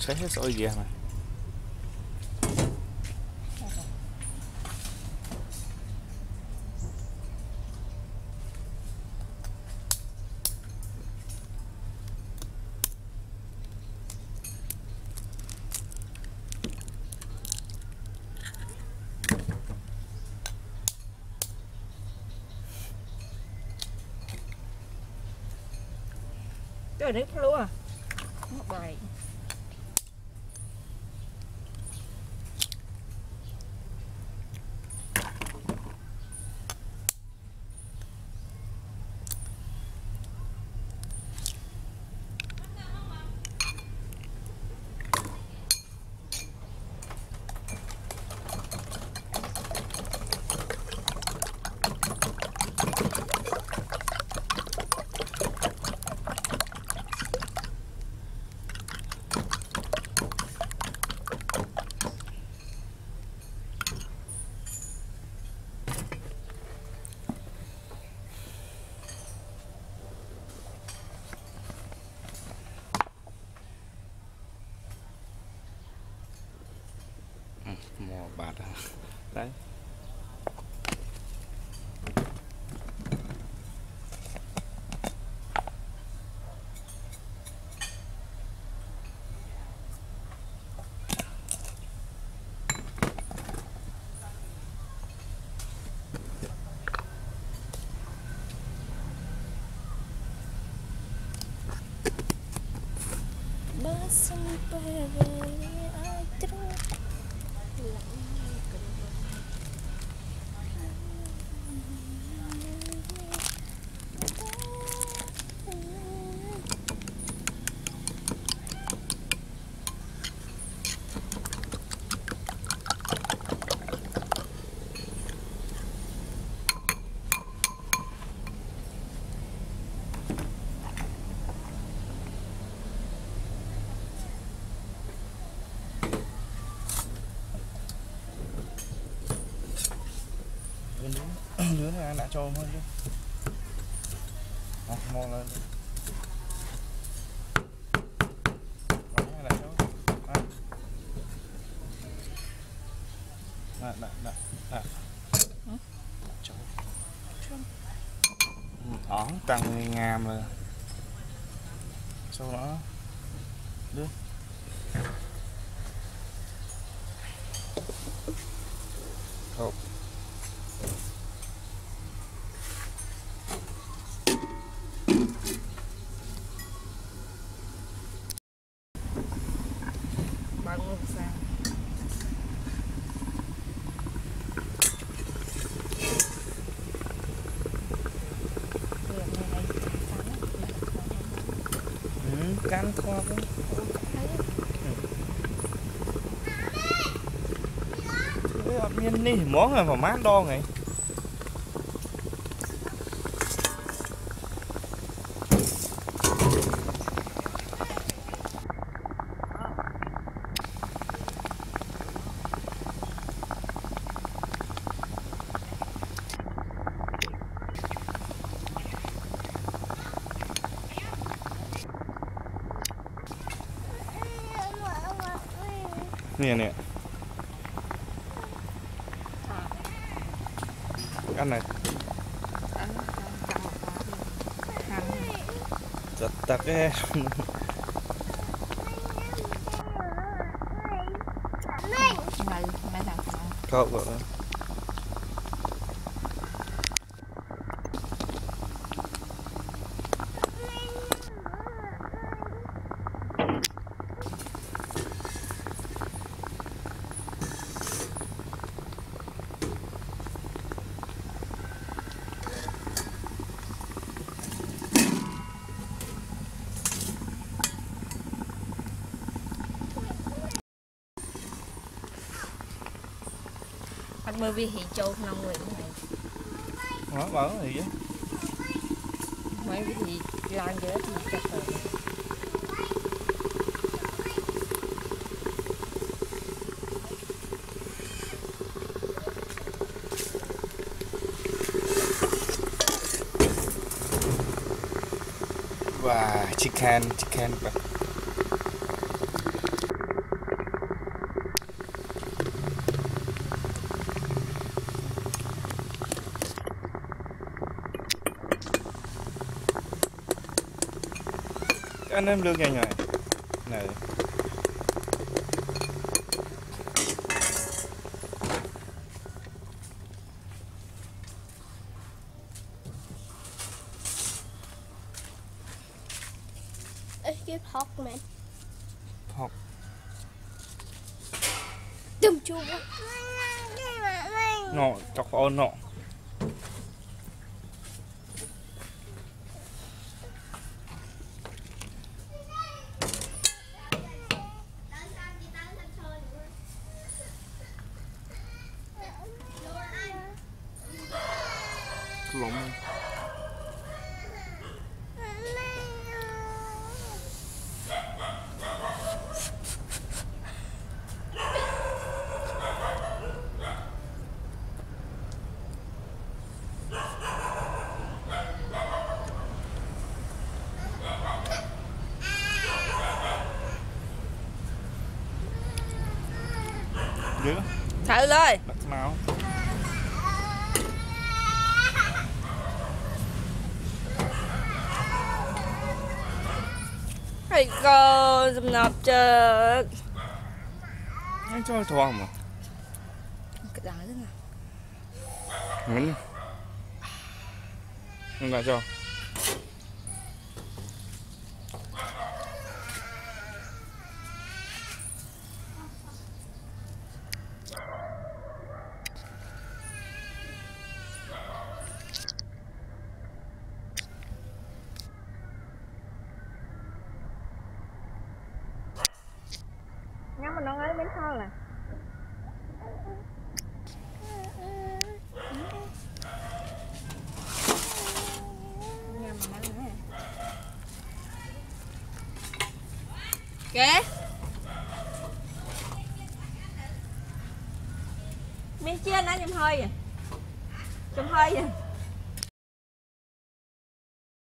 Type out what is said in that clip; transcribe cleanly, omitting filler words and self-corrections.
Saya so iya mah. Trời đấy luôn à. Bài. Mò bạt đấy. Đứa này anh đã cho hơn chứ. Ngon lên. Đó, tăng ngàm rồi. Sau đó đưa. Hộp. Cắn khoa cũng nhiên đi món này mà mát đo này nè ăn này giật tặc cái cậu gọi là anh mới vì hỉ châu năm người này nó bảo gì vậy mấy cái gì làm cái đó thì chặt rồi và chicken anh em lương nhanh này này Ê, cái phọc mẹ học Đừng chua nọ chọc ôn nọ lỏng dữ Thửเลย đặt máu Thầy cô dùm nộp chờ. anh cho thoáng mà Cái đá thế nào? muốn anh lại cho Ngắm mà nó ấy bánh thao là nhầm mà nó nữa kìa miếng chia nó chùm hơi vậy chùm hơi vậy